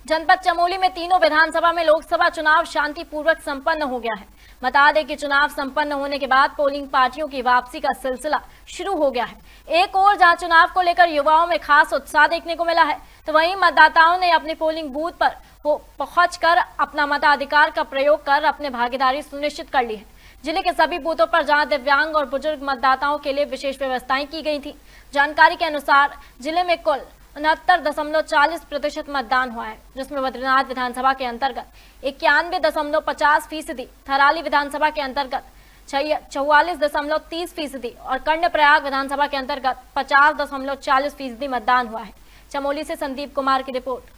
जनपद चमोली में तीनों विधानसभा में लोकसभा चुनाव शांतिपूर्वक संपन्न हो गया है। बता दें कि चुनाव संपन्न होने के बाद पोलिंग पार्टियों की वापसी का सिलसिला शुरू हो गया है। एक ओर जहां चुनाव को लेकर युवाओं में खास उत्साह देखने को मिला है, तो वहीं मतदाताओं ने अपने पोलिंग बूथ पर पहुंचकर अपना मताधिकार का प्रयोग कर अपने भागीदारी सुनिश्चित कर ली है। जिले के सभी बूथों पर जहां दिव्यांग और बुजुर्ग मतदाताओं के लिए विशेष व्यवस्थाएं की गई थी। जानकारी के अनुसार जिले में कुल 69.40% मतदान हुआ है, जिसमें बद्रीनाथ विधानसभा के अंतर्गत 91.50%, थराली विधानसभा के अंतर्गत 44.30% और कर्णप्रयाग विधानसभा के अंतर्गत 50.40% मतदान हुआ है। चमोली से संदीप कुमार की रिपोर्ट।